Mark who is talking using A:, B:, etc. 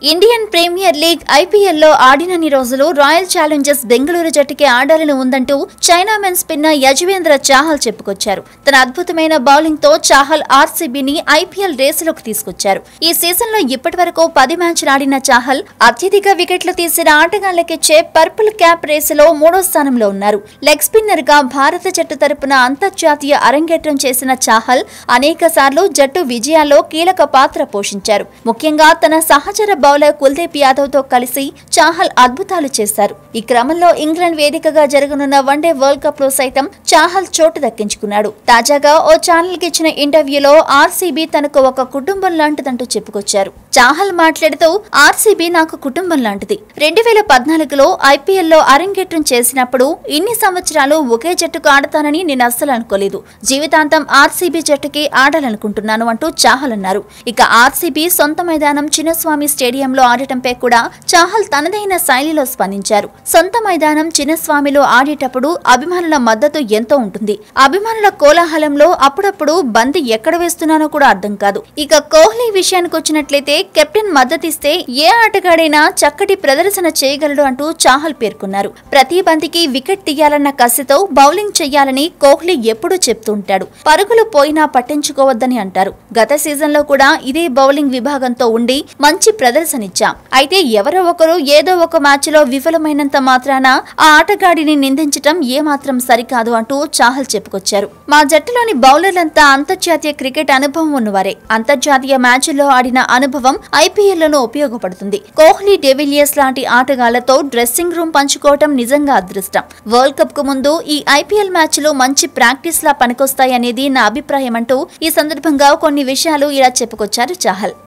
A: Indian premier league ఐపీఎల్లో ఆడినన్ని రోజులు royal Challengers Bengaluru జట్టుకి ఆడాలని ఉందంటూ చైనామెన్ స్పిన్నర్ యజువేంద్ర చాహల్ చెప్పుకొచ్చారు. తన అద్భుతమైన బౌలింగ్ తో చాహల్ ఆర్సీబీని ఐపీఎల్ రేసులోకి తీసుకొచ్చారు. ఈ సీజన్ లో ఇప్పటివరకు 10 మ్యాచ్లు ఆడిన చాహల్ అత్యధిక వికెట్లు తీసిన ఆటగాళ్లకిచ్చే పర్పుల్ క్యాప్ రేసులో 3వ స్థానంలో ఉన్నారు. లెగ్ స్పిన్నర్ గా భారత జట్టు తరపున అంతర్జాతీయ అరంగేట్రం చేసిన చాహల్ అనేక సార్లు జట్టు విజయాల్లో కీలక పాత్ర పోషించారు. ముఖ్యంగా తన సహచర బౌలర్ కుల్దీప్ యాదవ్ తో కలిసి చాహల్ అద్భుతాలు చేశారు. ఈ క్రమంలో ఇంగ్లాండ్ వేదికగా జరగనున్న వన్డే వరల్డ్ కప్ లో సైతం చాహల్ చోటు దక్కించుకున్నాడు. తాజాగా ఓ ఛానల్ కి ఇచ్చిన ఇంటర్వ్యూలో ఆర్సీబీ తనకు ఒక కుటుంబం లాంటిదంటూ చెప్పుకొచ్చారు. చాహల్ మాట్లాడుతూ ఆర్సీబీ నాకు కుటుంబం లాంటిది. 2014లో ఐపీఎల్లో అరంగేట్రం చేసినప్పుడు ఇన్ని సంవత్సరాలు ఒకే జట్టుకు ఆడతానని నేను అస్సలు అనుకోలేదు. జీవితాంతం ఆర్సీబీ జట్టుకి ఆడాలనుకుంటున్నాను అంటూ చాహల్ అన్నారు. ఇక ఆర్సీబీ సొంత మైదానం చిన్నస్వామి స్టేడియంలో ఆడటంపై కూడా చాహల్ తనదైన శైలిలో స్పందించారు. సొంత మైదానం చిన్నస్వామిలో ఆడేటప్పుడు అభిమానుల మద్దతు ఎంతో ఉంటుంది. అభిమానుల కోలాహలంలో అప్పుడప్పుడు బంతి ఎక్కడ వేస్తున్నానో కూడా అర్థం కాదు. ఇక కోహ్లీ విషయానికి వచ్చినట్లయితే కెప్టెన్ మద్దతిస్తే ఏ ఆటగాడైనా చక్కటి ప్రదర్శన చేయగలడు అంటూ చాహల్ పేర్కొన్నారు. ప్రతి బంతికి వికెట్ తీయాలన్న కసితో బౌలింగ్ చెయ్యాలని కోహ్లీ ఎప్పుడూ చెప్తుంటాడు. పరుగులు పోయినా పట్టించుకోవద్దని అంటారు. గత సీజన్ లో కూడా ఇదే బౌలింగ్ విభాగంతో ఉండి మంచి ప్రదర్శనిచ్చాం. అయితే ఎవరో ఒకరు ఏదో ఒక మ్యాచ్ లో విఫలమైనంత మాత్రాన ఆ ఆటగాడిని నిందించటం ఏమాత్రం సరికాదు అంటూ చాహల్ చెప్పుకొచ్చారు. మా జట్టులోని బౌలర్లంతా అంతర్జాతీయ క్రికెట్ అనుభవం ఉన్నవారే. అంతర్జాతీయ మ్యాచ్ల్లో ఆడిన అనుభవం ఐపీఎల్లోనూ ఉపయోగపడుతుంది. కోహ్లీ, డెవిలియర్స్ లాంటి ఆటగాళ్లతో డ్రెస్సింగ్ రూమ్ పంచుకోవటం నిజంగా అదృష్టం. వరల్డ్ కప్ కు ముందు ఈ ఐపీఎల్ మ్యాచ్లు మంచి ప్రాక్టీస్ లా పనికొస్తాయనేది నా అభిప్రాయం అంటూ ఈ సందర్భంగా కొన్ని విషయాలు ఇలా చెప్పుకొచ్చారు చాహల్.